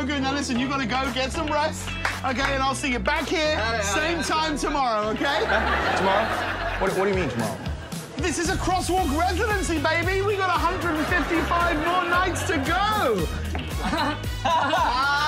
so good. Now listen, you gotta go get some rest, okay? And I'll see you back here, same time tomorrow, okay? Tomorrow? What do you mean tomorrow? This is a crosswalk residency, baby. We got 155 more nights to go.